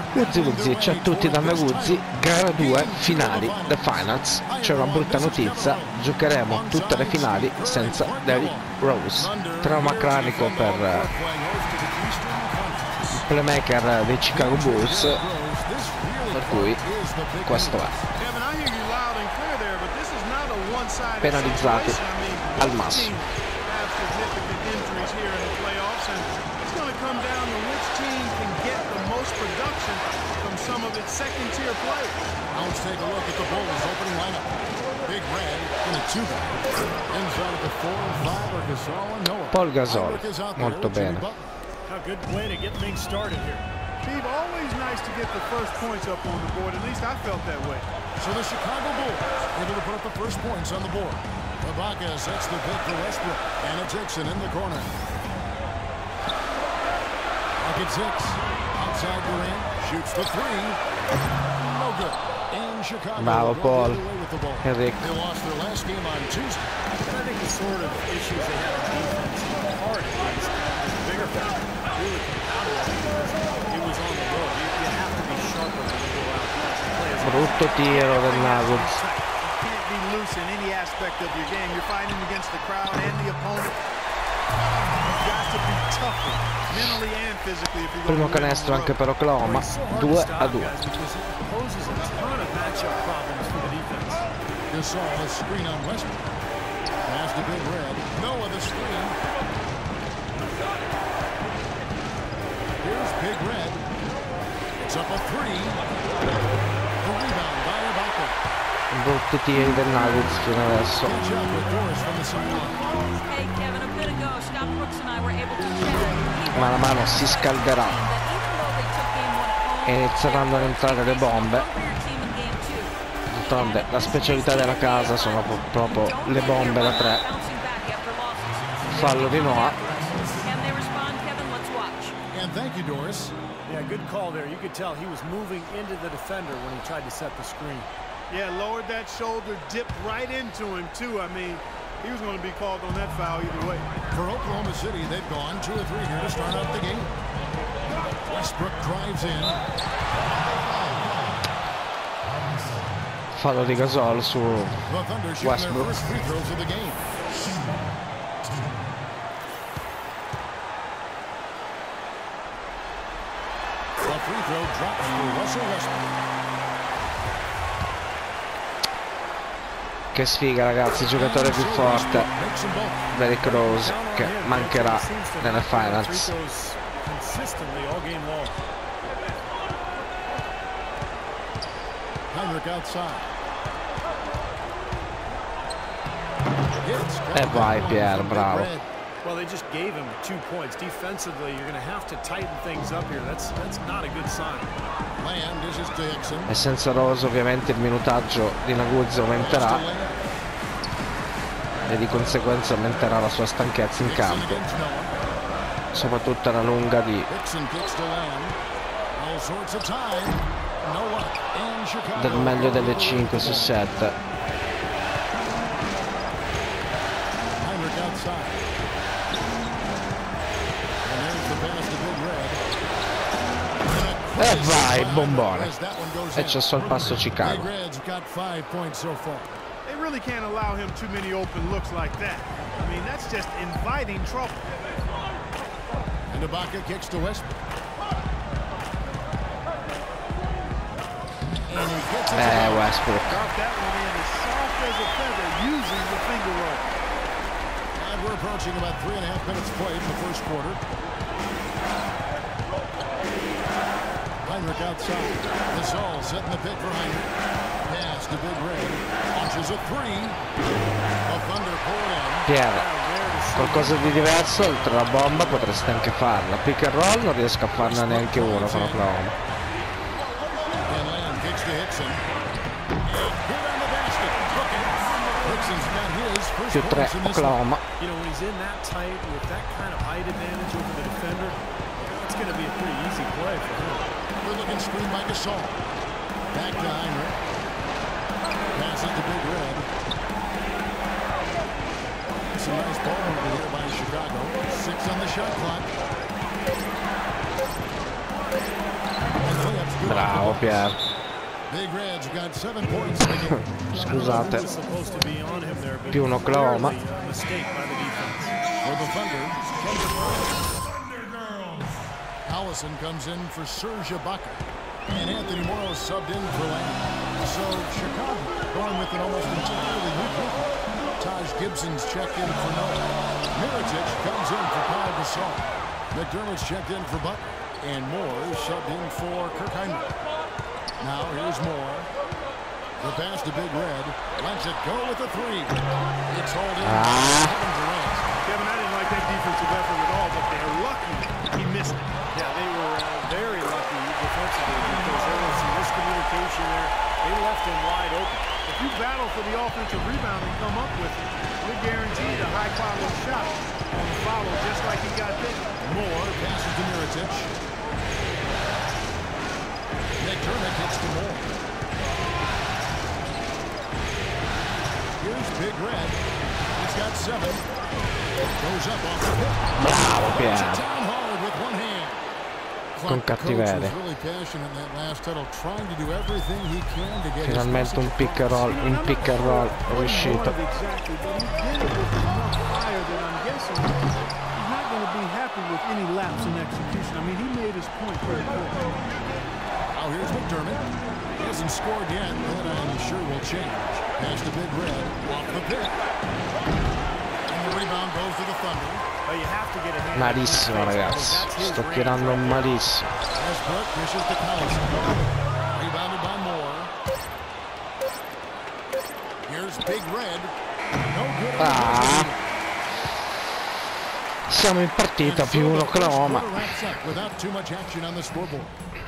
Guzzi, ciao a tutti da me Guzzi, gara 2, finali, the finals. C'è una brutta notizia, giocheremo tutte le finali senza Derrick Rose. Trauma cranico per il playmaker dei Chicago Bulls, per cui questo è. Penalizzati al massimo. Some of its second-tier players. Now let's take a look at the Bulls' opening lineup. Big Red in a 2-guy. Inside of the 4 and 5 are Gasol and Noah. Paul Gasol, molto bene. A good play to get things started here. Steve, always nice to get the first points up on the board. At least I felt that way. So the Chicago Bulls able to put up the first points on the board. Ibaka sets the pick for Westbrook. Anna Dixon in the corner. Bucket 6. Outside Durant. Shoots the 3. No good. In Chicago. Bravo Paul. Henrik. They lost their last game on Tuesday. And I think the sort of issues they had on defense, part of it is the bigger factor. Really compounded that because it was on the road. You have to be sharper when you go out. Brutto tiro del Nuggets. You can't be loose in any aspect of your game. You're fighting against the crowd and the opponent. You've got to be tougher, mentally and physically, if you're going to Primo canestro anche per Oklahoma, 2-2. Gasol a screen on Westbrook. Pass to Big Red. Noah the screen. Here's Big Red. It's up a 3. The rebound by Ibaka. Brutti tiri del Nuggets fino adesso. Man mano si scalderà e inizieranno ad entrare le bombe. D'altronde la specialità della casa sono proprio le bombe da 3. Fallo di Noah. And thank you, Doris. Yeah, good call there. You could tell he was moving into the defender when he tried to set the screen. Yeah, lowered that shoulder, dipped right into him too. I mean, he was going to be called on that foul either way. For Oklahoma City, they've gone 2 or 3 here to start out the game. Westbrook drives in. Fallo di Gasol su Westbrook. Free throw drops for Russell Westbrook. Che sfiga ragazzi, giocatore più forte Derrick Rose che mancherà nelle finals. E vai Pierre, bravo. Well, they just gave him 2 points. Defensively, you're going to have to tighten things up here. That's not a good sign. E senza Rose ovviamente il minutaggio di Naguzzi aumenterà e di conseguenza aumenterà la sua stanchezza in campo, soprattutto alla lunga del meglio delle 5 su 7. E vai, bombone. E c'è sul passo Chicago. They really can't allow him too many open looks like that. I mean, that's just inviting trouble. And Ibaka kicks to Westbrook. Westbrook. Got that one in as soft as a feather using the finger roll. And we're approaching about 3.5 minutes played in the first quarter. Heinrich outside. Gasol setting the pick for Heinrich. Pass to Big Red. Launches a 3. A Thunder pull in. Pierre, qualcosa di diverso oltre la bomba potreste anche farla. Pick and roll non riesco a farne neanche uno con Oklahoma. Più 3 Oklahoma. You know, when he's in that tight with that kind of height advantage over the defender, it's going to be a pretty easy play for him. Good looking screen by Gasol. Back to Heinrich. Passes to Big Red. Some nice ball over here by Chicago. 6 on the shot clock. And layup's good. Bravo Pier. Scusate. Più un Oklahoma. Allison comes in for Serge Ibaka. And Anthony Morrow subbed in for Lane. So Chicago going with an almost entirely new group. Taj Gibson's checked in for Noah. Mirotic comes in for Paul Gasol. McDermott's checked in for Butler. And Moore subbed in for Kirk Hinrich. Now here's Moore. The pass to Big Red. Lets it go with a three. It's hauled in. Kevin Durant. Kevin, I didn't like that defensive effort at all, but they're lucky he missed it. Yeah, they were very lucky defensively because there was some miscommunication there. They left him wide open. If you battle for the offensive rebound and come up with it, you're guaranteed a high-quality shot on the follow, just like he got there. Moore passes to Mirotic. McDermott gets to Moore. Here's Big Red. He's got 7. Goes up off the pick. Bravo Pier. Down hard with one hand. Con cattiveria. Finalmente un pick and roll, in pick and roll riuscito. Now here's McDermott. He hasn't scored yet, but I'm sure will change. Pass to Big Red off the pick. And the rebound goes to the Thunder. Malissimo ragazzi, sto tirando malissimo. Westbrook pushes to Collison. Rebounded by Moore. Here's Big Red. No good. Siamo in partita più un Oklahoma. Without too much action on the scoreboard.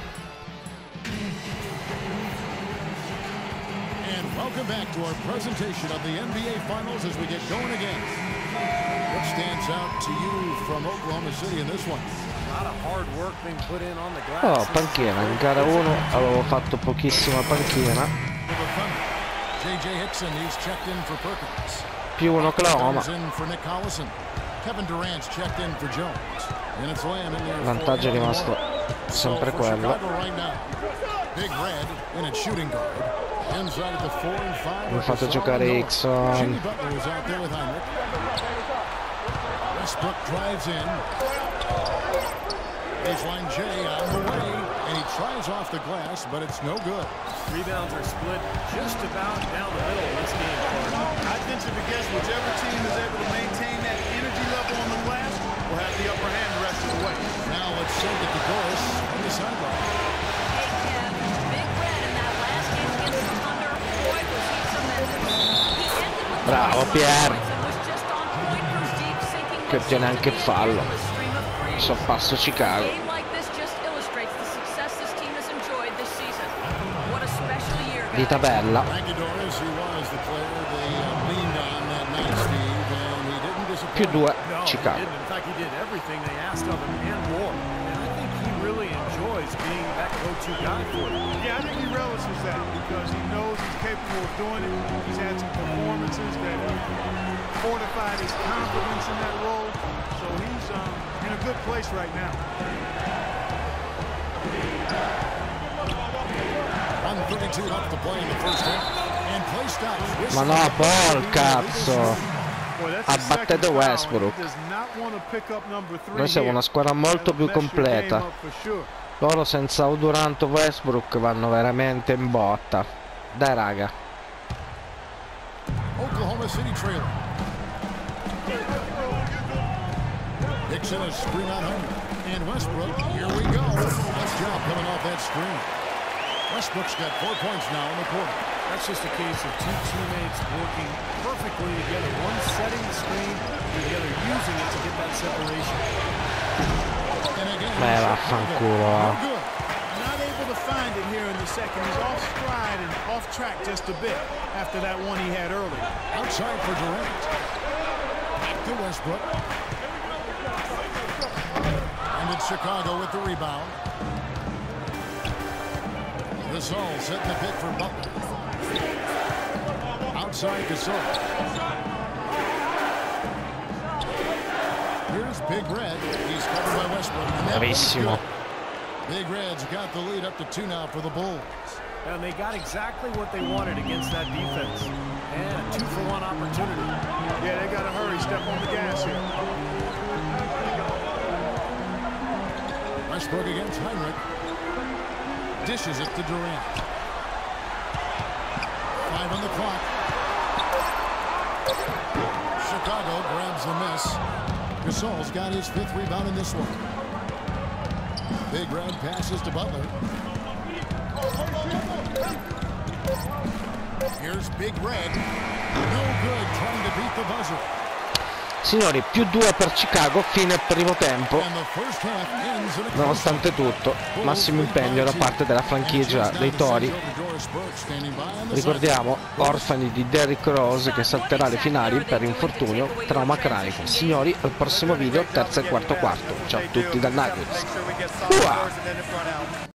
And welcome back to our presentation of the NBA Finals as we get going again. What stands out to you from Oklahoma City in this one? A lot of hard work being put in on the glass. Oh, panchina, in gara 1 avevo fatto pochissima panchina. J.J. Hickson, he's checked in for Perkins. Più un Oklahoma. Kevin Durant's checked in for Jones. And it's Lamb in there. Il vantaggio è rimasto sempre quello. Big Red in a shooting guard. Inside at the 4 and 5. Mi fate giocare Hickson. Jimmy Butler was out there with Hinrich. Westbrook drives in. Baseline J on the way. And he tries off the glass, but it's no good. Rebounds are split just about down the middle of this game. I'd venture to guess whichever team is able to maintain that energy level on the glass will have the upper hand the rest of the way. Now let's send it to Doris on the sideline. Hey, Kev. Big Red in that last game against the Thunder. Boy, was he tremendous. He ended with Bravo Pier. and was just on point for deep sinking. Che ottiene anche il fallo. Sorpasso Chicago. A game like this just illustrates the success this team has enjoyed this season. What a special year, guys. Di tabella. Thank you, Doris. He was the player they leaned on that night, Steve, and he didn't disappoint. Più 2 No, Chicago. he didn't. In fact, he did everything they asked of him and more. And I think he really enjoys being that go-to guy for them. Yeah, I think he relishes that because he knows he's capable of doing it. He's had some performances that fortified his confidence in that role. So he's in a good place right now. 1:32 left to play in the first half. And play stops. Ma no, Paul, cazzo. Ha battuto Westbrook. Noi siamo una squadra molto più completa. Loro senza Durant o Westbrook vanno veramente in botta. Dai raga. Oklahoma City trailer. Dixon a screen on home. And Westbrook, here we go. Nice job coming off that screen. Westbrook's got 4 points now in the quarter. That's just a case of two teammates working perfectly together. One setting the screen, the other using it to get that separation. And again, Vaffanculo. not able to find it here in the second. He's off stride and off track just a bit after that one he had earlier. Outside for Durant. To Westbrook. And it's Chicago with the rebound. Gasol setting the pick for Butler. Outside Gasol. Here's Big Red. He's covered by Westbrook. Bravissimo. Big Red's got the lead up to 2 now for the Bulls. And they got exactly what they wanted against that defense. And a 2-for-1 opportunity. Yeah, they got to hurry. Step on the gas here. Westbrook against Heinrich. Dishes it to Durant. 5 on the clock. Chicago grabs the miss. Gasol's got his 5th rebound in this one. Big Red passes to Butler. Here's Big Red. No good, trying to beat the buzzer. Signori, +2 per Chicago, fine primo tempo. And the first half ends in a Nonostante tutto, massimo impegno da parte della franchigia dei Tori. Ricordiamo, orfani di Derrick Rose che salterà le finali per infortunio, trauma cranico. Signori, al prossimo video, terzo e quarto quarto. Ciao a tutti dal Nuggets.